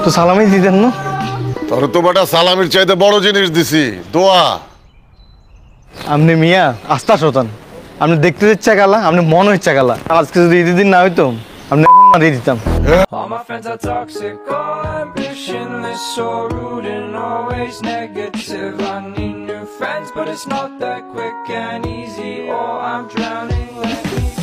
তো সালামই দিতেন না? তোর তো বেটা সালামের চাইতে বড় জিনিস দিছি, দোয়া। আপনি মিয়া আস্থা শতান, আপনি দেখতে ইচ্ছা গেলা, আপনি মন ইচ্ছা গেলা। আজকে যদি ঈদের দিন না হইতো আপনি এখন মারিয়ে দিতাম। All my friends are toxic, all ambitionless, so rude and always negative. I need new friends, but it's not that quick and easy. Oh, I'm drowning, let me